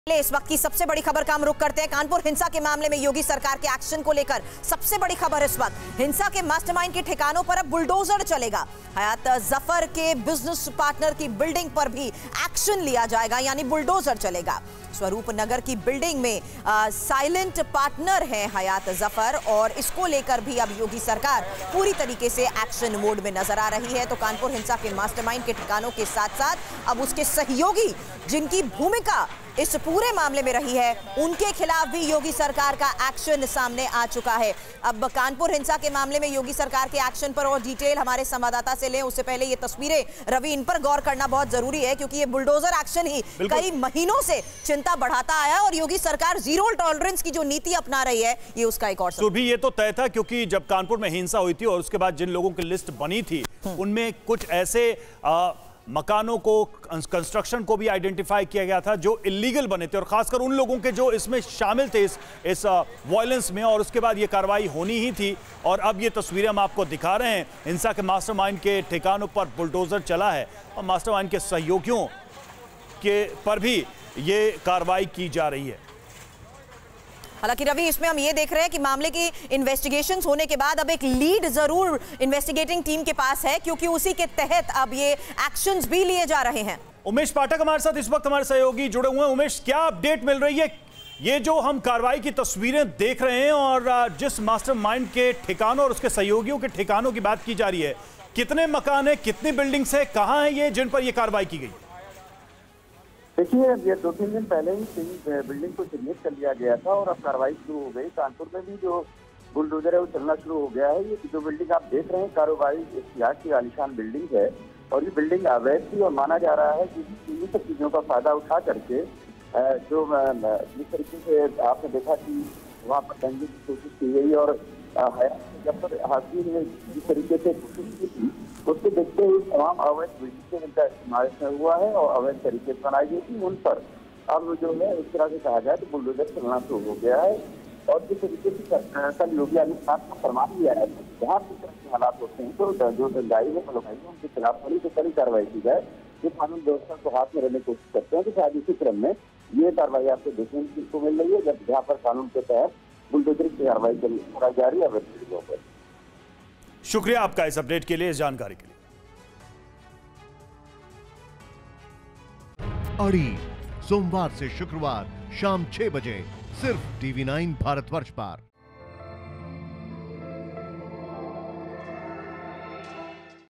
इस वक्त की सबसे बड़ी खबर का हम रुख करते हैं। कानपुर हिंसा के मामले में योगी सरकार के एक्शन को लेकर सबसे बड़ी खबर इस वक्त हिंसा के मास्टरमाइंड के ठिकानों पर अब बुलडोजर चलेगा। हयात जफर के बिजनेस पार्टनर की बिल्डिंग पर भी एक्शन लिया जाएगा, यानी बुलडोजर चलेगा। स्वरूप नगर की बिल्डिंग में साइलेंट पार्टनर है हयात जफर और इसको लेकर भी अब योगी सरकार पूरी तरीके से एक्शन मोड में नजर आ रही है। तो कानपुर हिंसा के मास्टरमाइंड के ठिकानों के साथ साथ अब उसके सहयोगी जिनकी भूमिका इस पूरे मामले में रही है, उनके खिलाफ भी योगी सरकार का एक्शन सामने आ चुका है। अब कानपुर हिंसा के मामले में योगी सरकार के एक्शन पर और डिटेल हमारे संवाददाता से लें, उससे पहले ये तस्वीरें रवि, इन पर गौर करना बहुत जरूरी है क्योंकि ये बुलडोजर एक्शन ही कई महीनों से चिंता बढ़ाता आया और योगी सरकार जीरो टॉलरेंस की जो नीति अपना रही है, ये उसका एक और भी ये तो तय था क्योंकि जब कानपुर में हिंसा हुई थी और उसके बाद जिन लोगों की लिस्ट बनी थी उनमें कुछ ऐसे मकानों को, कंस्ट्रक्शन को भी आइडेंटिफाई किया गया था जो इलीगल बने थे और खासकर उन लोगों के जो इसमें शामिल थे इस वायलेंस में, और उसके बाद ये कार्रवाई होनी ही थी। और अब ये तस्वीरें हम आपको दिखा रहे हैं, हिंसा के मास्टरमाइंड के ठिकानों पर बुलडोजर चला है और मास्टरमाइंड के सहयोगियों के पर भी ये कार्रवाई की जा रही है। हालांकि रवि, इसमें हम ये देख रहे हैं कि मामले की इन्वेस्टिगेशंस होने के बाद अब एक लीड जरूर इन्वेस्टिगेटिंग टीम के पास है क्योंकि उसी के तहत अब ये एक्शंस भी लिए जा रहे हैं। उमेश पाठक हमारे साथ इस वक्त हमारे सहयोगी जुड़े हुए हैं। उमेश, क्या अपडेट मिल रही है? ये जो हम कार्रवाई की तस्वीरें देख रहे हैं और जिस मास्टरमाइंड के ठिकानों और उसके सहयोगियों के ठिकानों की बात की जा रही है, कितने मकान है, कितनी बिल्डिंग्स है, कहां है ये जिन पर यह कार्रवाई की गई? देखिए, ये 2-3 दिन पहले ही बिल्डिंग को चिन्हित कर लिया गया था और अब कार्रवाई शुरू हो गई। कानपुर में भी जो बुलडोजर है वो चलना शुरू हो गया है। ये जो बिल्डिंग आप देख रहे हैं, कारोबारी इतिहास की आलीशान बिल्डिंग है और ये बिल्डिंग अवैध थी और माना जा रहा है कि इन्हीं सब चीजों का फायदा उठा करके जो जिस तरीके से आपने देखा कि वहाँ पर दंगे की कोशिश की गई और जब पर हाथी ने जिस तरीके से कोशिश की थी उसको देखते हुए तमाम अवैध बिल्डिंग जिनका इस्तेमाल हुआ है और अवैध तरीके से बनाई गई थी, उन पर अब जो है इस तरह से कहा जाए तो बुलडोजर चलना शुरू हो गया है। और जिस तरीके से कल योगी आदित्यनाथ को फरमान दिया है जहाँ किस तरह के हालात होते हैं तो जो दंगाई है उनके खिलाफ वाली तो कड़ी कार्रवाई की जाए। जो कानून व्यवस्था को हाथ में रहने की कोशिश करते हैं तो शायद इसी क्रम में ये कार्रवाई आपको देखने को मिल रही है, जब जहाँ पर कानून के तहत बुलडोजर की कार्रवाई कराई जा रही है अवैध बिल्डिंगों पर। शुक्रिया आपका इस अपडेट के लिए, इस जानकारी के लिए। अड़ी सोमवार से शुक्रवार शाम 6 बजे सिर्फ TV9 भारतवर्ष पर।